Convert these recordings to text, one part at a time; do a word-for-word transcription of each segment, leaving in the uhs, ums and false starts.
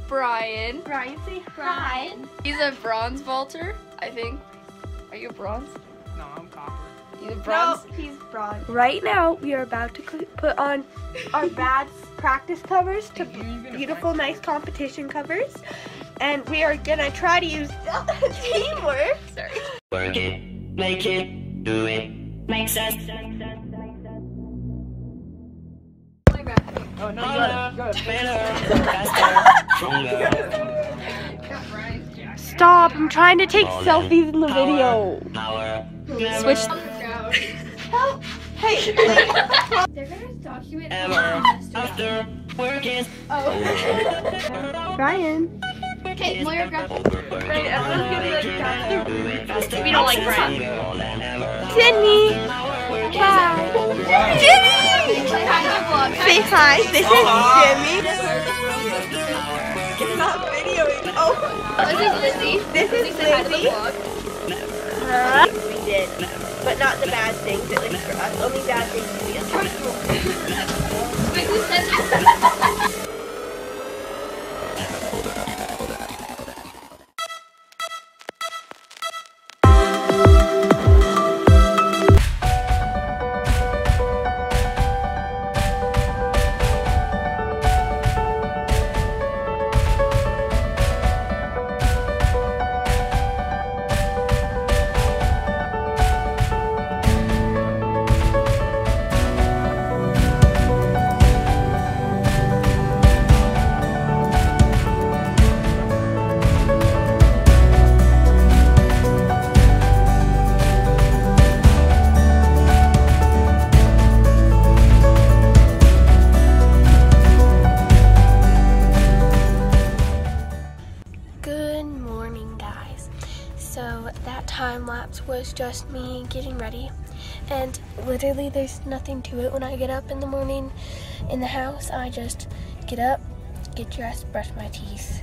Brian. Brian, say Brian. hi. He's a bronze vaulter, I think. Are you a bronze? No, I'm copper. He's a bronze. No, he's bronze. Right now, we are about to cl- put on our bad practice covers to beautiful, nice competition covers. And we are gonna try to use teamwork. Sorry. Work it, make it, do it, make sense. Oh, no, you got it. You got it. Better, faster, stronger. Stop! I'm trying to take selfies in the video. Power, Switch. Help! Hey! They're gonna document ever, after, working. Brian. Okay, Moira, grab. Right, everyone's gonna like We don't like Brian. Sydney! Hi! Jimmy! Say hi, this is Jimmy. It's not videoing. Oh! This is Lizzie. This is Say hi to the Lizzie. vlog. Uh, we did, but not the bad things, at least for us. Only bad things to be uncomfortable. Wait, who said that? So that time lapse was just me getting ready, and literally there's nothing to it. When I get up in the morning in the house, I just get up, get dressed, brush my teeth.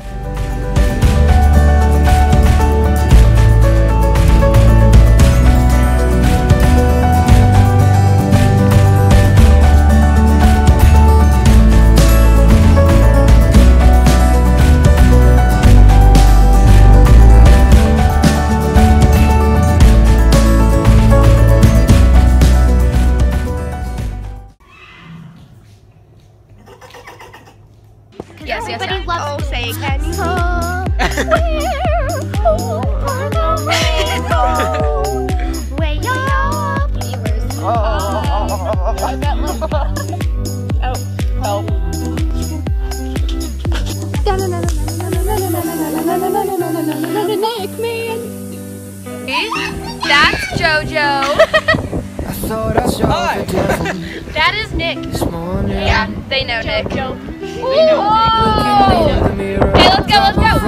Yes, yes, Everybody yes. loves Oh, say, can you? way up. That's JoJo. Hi. That is Nick. Yeah, they know Nick. They know. Hey, let's go, let's go.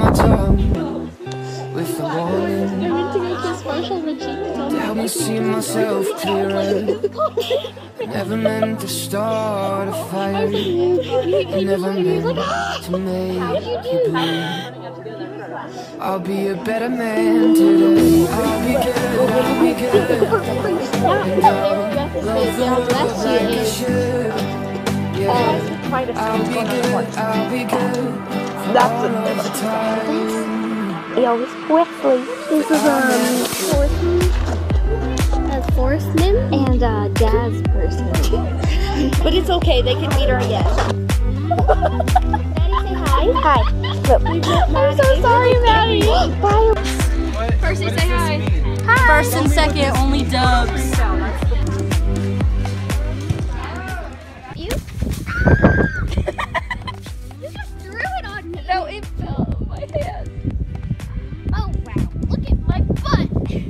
Help me see myself clearer. I never meant to start a fire. I never meant to make you bleed. I'll be a better man today. I'll be good, I'll be good. And I'll love the world like I should. Yeah. I'll be good, I'll be good. That's all of the time. Elvis Presley. This is um Forrestman, uh, Forrestman and uh, Dad's person. But it's okay, they can meet her again. Maddie, say hi. Hi. Look. I'm so sorry, Maddie. Bye. Percy, say hi. Hi. First and second, only dubs. You? You just threw it on me. No, it fell on my hand. Oh wow! Look at my butt.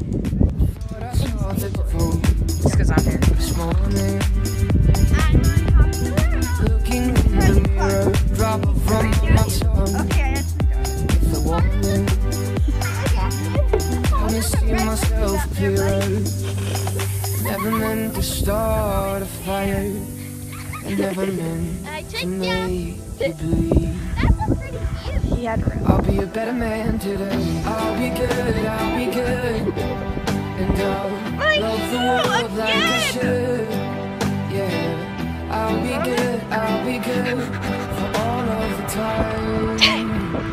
Just because I'm here. This morning, I'm on top of the world. looking in the mirror, drop from my tongue. Okay, The warning, let me see myself clearer. Never meant to start a fire. I never meant I to took down. make you bleed. That's a pretty view. he had room. I'll be a better man today. I'll be good, I'll be good. And I'll love the world like I should. Yeah, I'll be good, I'll be good for all of the time.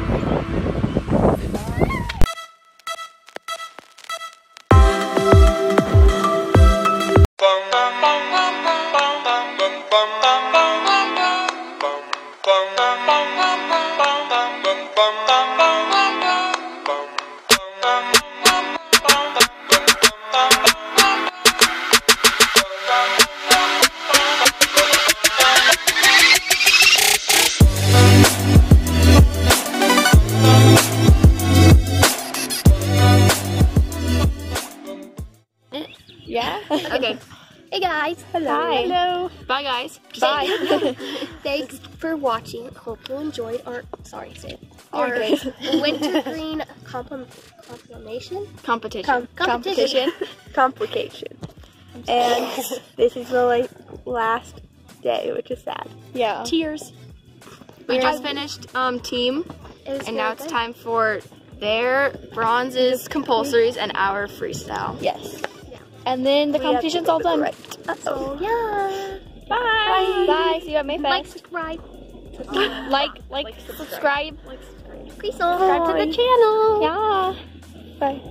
Yeah? Okay. Hey guys. Hello. Hi. Hello. Bye guys. Bye. Thanks for watching. Hope you enjoyed our, sorry, say it. Our wintergreen complim compilation? Competition. Com Competition. Complication. And this is the like last day, which is sad. Yeah. Tears. We just finished um team, It was and now very it's good. time for their bronzes, compulsories, and our freestyle. Yes. And then the We have to competition's go all to the done. right. So yeah. Bye. Bye. See you at Mayfest. Like, subscribe. Like, like, subscribe. Please subscribe to the channel. Yeah. Bye.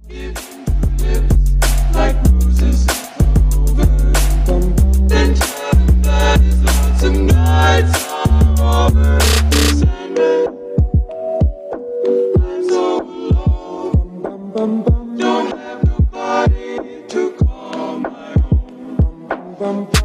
Like roses over. Then tonight's over. Sandman, I'm so alone. Don't have nobody to call my own.